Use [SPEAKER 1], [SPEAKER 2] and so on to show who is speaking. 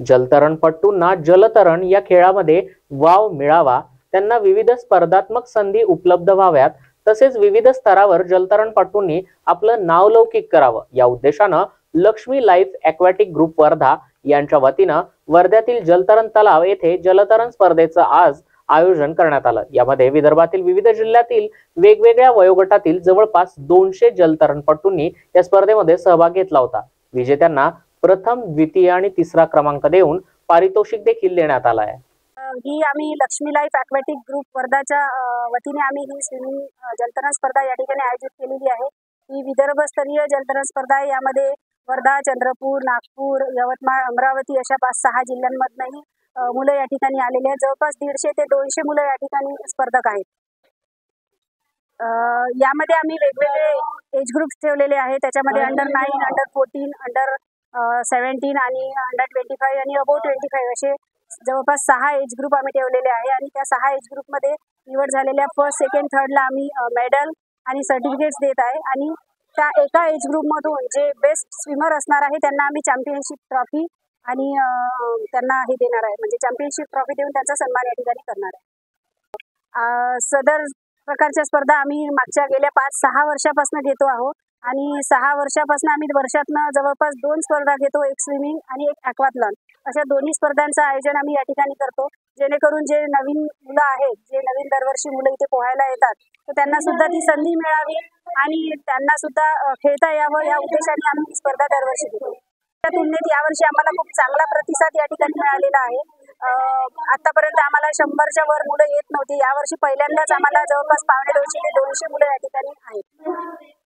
[SPEAKER 1] जलतरणपटूंना जलतरण या खेळामध्ये वाव मिळावा, त्यांना विविध स्पर्धात्मक संधी उपलब्ध व्हाव्यात, तसेच विविध स्तरावर जलतरणपटूंनी आपलं नावलौकिक करावं या उद्देशानं Lakshmi life aquatic group Wardha यांच्या वतीनं वर्ध्यातील जलतरण तलाव येथे जलतरण स्पर्धेचं आज आयोजन करण्यात आलं। यामध्ये विदर्भातील विविध जिल्ह्यातील वेगवेगळ्या वयोगटातील जवळपास 200 जलतरणपटूंनी या स्पर्धेमध्ये सहभाग घेतला होता। विजेत्यांना प्रथम, द्वितीय आणि तिसरा क्रमांक देऊन पारितोषिक देखील देण्यात आलं आहे।
[SPEAKER 2] ही आम्ही लक्ष्मी लाईफ ॲक्वॅटिक ग्रुप वर्धाच्या वतीने आम्ही ही स्विमिंग जलतरण स्पर्धा या ठिकाणी आयोजित केलेली आहे। ही विदर्भस्तरीय जलतरण स्पर्धा आहे। यामध्ये वर्धा, चंद्रपूर, नागपूर, यवतमाळ, अमरावती अशा 5-6 जिल्ह्यांमधूनही मुलं या ठिकाणी आलेले आहेत। जवळपास 150 ते 200 मुलं या ठिकाणी स्पर्धक आहेत। यामध्ये आम्ही वेगवेगळे एज ग्रुप्स ठेवलेले आहेत। त्याच्यामध्ये अंडर 9, अंडर 14, अंडर 17 आणि अंडर 25 आणि अबोव 25 असे जवळपास 6 एज ग्रुप आम्ही ठेवलेले आहे। आणि त्या 6 एज ग्रुपमध्ये निवड झालेल्या फर्स्ट, सेकंड, थर्डला आम्ही मेडल आणि सर्टिफिकेट्स देत आहे। आणि त्या एका एज ग्रुपमधून जे बेस्ट स्विमर असणार आहे त्यांना आम्ही चॅम्पियनशिप ट्रॉफी आणि त्यांना हे देणार आहे, म्हणजे चॅम्पियनशिप ट्रॉफी देऊन त्यांचा सन्मान या ठिकाणी करणार आहे। सदर प्रकारच्या स्पर्धा आम्ही मागच्या गेल्या 5-6 वर्षापासून घेतो आहोत। आणि 6 वर्षापासून आम्ही वर्षातनं जवळपास 2 स्पर्धा घेतो, एक स्विमिंग आणि एक ॲक्वाथलॉन। अशा दोन्ही स्पर्धांचं आयोजन आम्ही या ठिकाणी करतो, जेणेकरून जे नवीन मुलं आहेत, जे नवीन दरवर्षी मुलं इथे पोहायला येतात, तर त्यांना सुद्धा ती संधी मिळावी आणि त्यांना सुद्धा खेळता यावं या उद्देशाने आम्ही ही स्पर्धा दरवर्षी घेतो। त्या तुलनेत यावर्षी आम्हाला खूप चांगला प्रतिसाद या ठिकाणी मिळालेला आहे। आतापर्यंत आम्हाला 100च्या वर मुलं येत नव्हती। यावर्षी पहिल्यांदाच आम्हाला जवळपास 150 ते 200 मुलं या ठिकाणी आहेत।